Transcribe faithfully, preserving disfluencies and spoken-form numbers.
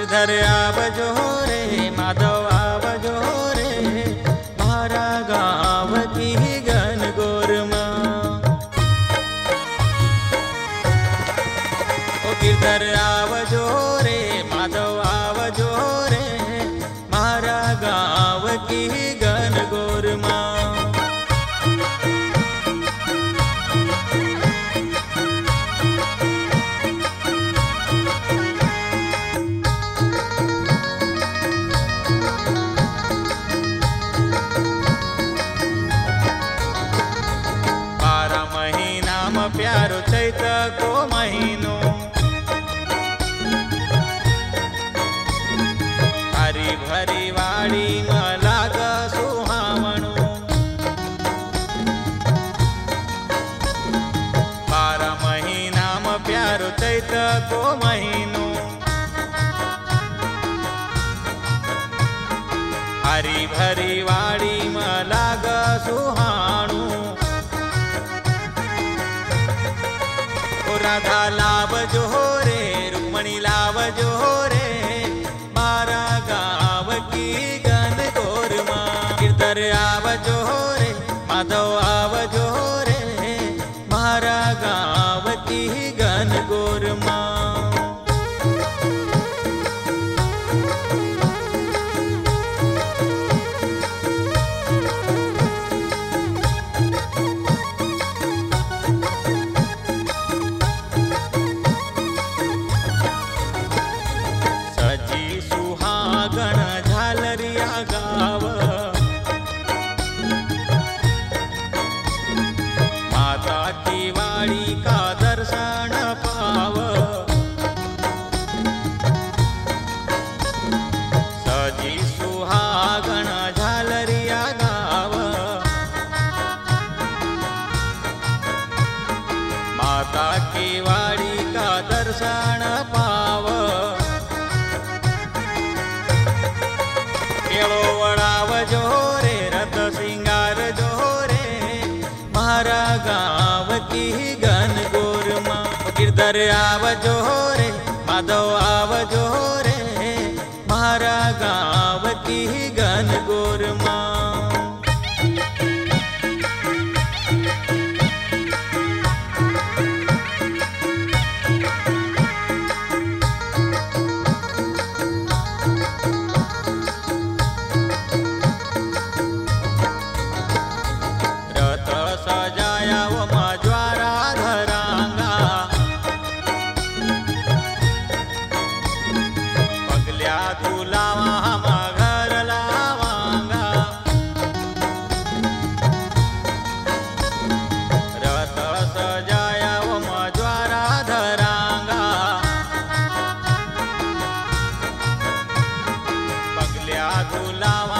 गिरधर आवजो रे माधव आवजो रे मारा गाँव की घनघोर माँ। ओ गिरधर आवजो रे माधव आवजो रे मारा गाँव की घनघोर माँ। प्यारो चैत को महीनो हरी भरी वाड़ी में लाग सुहावणो। बारह महीना में प्यारो चैत को महीनो हरी भरी वाड़ी में लाग सुहाणु। राधा लावजो रे रुक्मणी लावजो रे मारा गाँव की घनघोर माँ। गिरधर आवजो रे माधव आवजो रे मारा गाँव की घनघोर माँ। गाव माता की वाड़ी का दर्शन पाव। सजी सुहागण झालरिया गाव माता की वाड़ी का दर्शन पाव। केळो वड़ावजो रे रथ सिंगार जो रे मारा गाँव की घनघोर माँ। गिरधर आवजो रे माधव आवजो रे मारा गाँव की घनघोर माँ। सजाया वो मजवारा धरांगा पगल्या दुलावा हम घर लावांगा। रथ सजाया वो मजवारा धरांगा पगल्या दुलावा